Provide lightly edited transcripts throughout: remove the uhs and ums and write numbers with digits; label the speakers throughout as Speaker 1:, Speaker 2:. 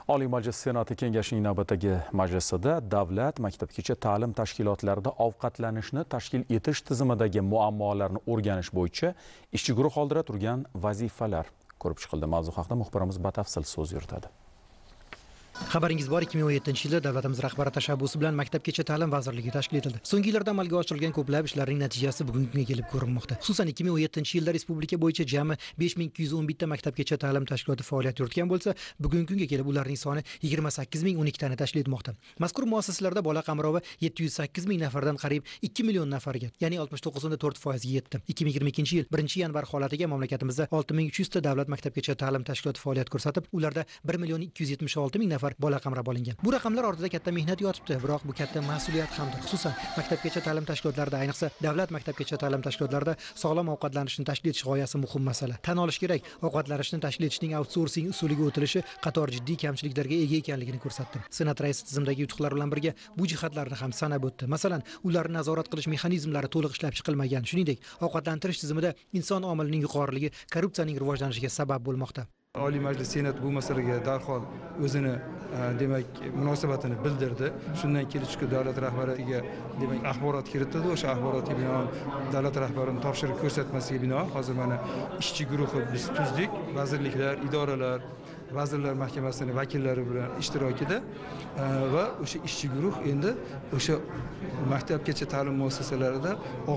Speaker 1: Oliy Majlis Senati Kengashining navbatdagi majlisida davlat maktabgacha ta'lim tashkilotlarida ovqatlanishni tashkil etish tizimidagi muammolarni o'rganish bo'yicha ishchi guruh oldida turgan vazifalar ko'rib chiqildi. Mavzu haqida muxbirimiz batafsil so'z yuritadi.
Speaker 2: Xabaringiz bor, 2017-yilda davlatimiz rahbari tashabbusi bilan Maktabgacha ta'lim vazirligi tashkil etildi. So'nggi yillarda amalga oshirilgan ko'plab ishlarning natijasi bugungi kunga kelib ko'rinmoqda. Xususan 2017-yilda respublika bo'yicha jami 5211 ta maktabgacha ta'lim tashkiloti faoliyat yuritgan bo'lsa, bugungi kunga kelib ularning soni 28012 tani tashkil etmoqda. Mazkur muassasalarda bola qamrovi 708000 nafardan qariyb 2 million nafarga, ya'ni 69.4% ga yetdi. 2022-yil 1-yanvar holatiga mamlakatimizda 6300 ta davlat maktabgacha ta'lim tashkiloti faoliyat ko'rsatib, ularda 1,276,000 nafar bola qamrab olingan. Bu raqamlar ortida katta mehnat yotibdi, biroq bu katta mas'uliyat hamdir. Xususan, maktabgacha ta'lim tashkilotlarida, ayniqsa davlat maktabgacha ta'lim tashkilotlarida sog'lom ovqatlanishni tashkil etish g'oyasi muhim masala. Tan olish kerak, ovqatlanishni tashkil etishning outsourcing usuliga o'tilishi qator jiddiy kamchiliklarga ega ekanligini ko'rsatdi. Senat raisi tizimdagi yutuqlar bilan birga bu jihatlarni ham sanab o'tdi. Masalan, ularni nazorat qilish mexanizmlari to'liq ishlab chiqilmagan. Shuningdek, ovqatlantirish tizimida inson omilining yuqoriligi korrupsiyaning rivojlanishiga sabab bo'lmoqda.
Speaker 3: Oliy Majlis Senat bu masalaga darhol o'zini demak munosabatini bildirdi. Shundan kelib chiqib davlat rahbariga demak axborot kiritdi. O'sha axborotga binoan davlat rahbarining topshiriq ko'rsatmasiga binoan hozir mana ishchi guruhi biz tuzdik. Vazirliklar, idoralar, Vazirlar Mahkamasining vakillari bilan ishtirokida va o'sha ishchi guruh endi o'sha maktabgacha ta'lim muassasalarida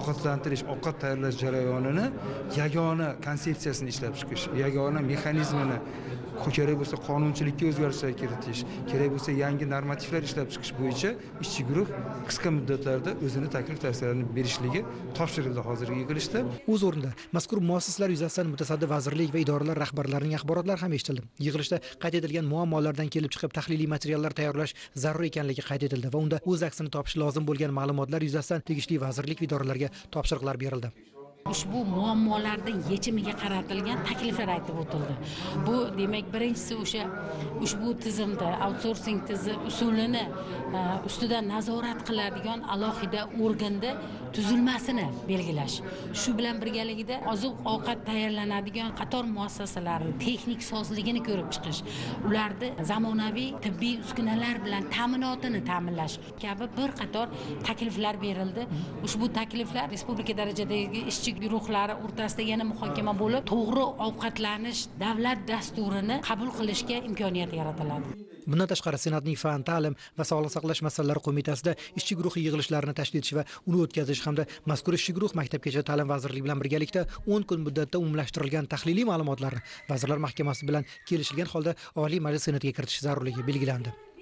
Speaker 3: ovqat tayyorlash jarayonini yagona konsepsiyasini ishlab chiqish, yagona mexanizmini, kerak bo'lsa qonunchilikka o'zgarishlar kiritish, kerak bo'lsa yangi normativlar ishlab chiqish bo'yicha ishchi guruh qisqa muddatlarda o'zini taklif tavsiyalarini berishligi topshirildi hozirgi yig'ilishda.
Speaker 2: O'z o'rnida mazkur muassasalar yuzasidan mutasaddi vazirlik va idoralar rahbarlarining axborotlari ham eshitildi. Yig'ilishda qayd etilgan muammolardan kelib chiqib tahliliy materiallar tayyorlash zarur ekanligi qayd etildi va unda o'z aksini topishi lozim bo'lgan ma'lumotlar yuzasidan tegishli vazirlik va idoralarga topshiriqlar berildi.
Speaker 4: Ushbu muammolarning yechimiga qaratilgan takliflar aytib o'tildi. Bu demak birinchisi o'sha ushbu tizimda outsourcing usulini ustidan nazorat qiladigan alohida organda tuzilmasini belgilash. Shu bilan birgalikda oziq-ovqat tayyorlanadigan qator muassasalarning texnik sozligini ko'rib chiqish, ularni zamonaviy tibbiy uskunalar bilan ta'minotini ta'minlash kabi bir qator takliflar berildi. Ushbu takliflar respublika darajadagi ishchi guruhlari o'rtasida yana muhokama bo'lib, to'g'ri ovqatlanish davlat dasturini qabul qilishga imkoniyat yaratiladi.
Speaker 2: Bundan tashqari Senatning fan, ta'lim va sog'liqni saqlash masalalari qo'mitasida ishchi guruhi yig'ilishlarini tashkil etish va uni o'tkazish hamda mazkur ishchi guruh Maktabgacha ta'lim vazirligi bilan birgalikda 10 kun muddatda umumlashtirilgan tahliliy ma'lumotlarni Vazirlar Mahkamasi bilan kelishilgan holda Oliy Majlis Senatiga kiritish zarurligi belgilandi.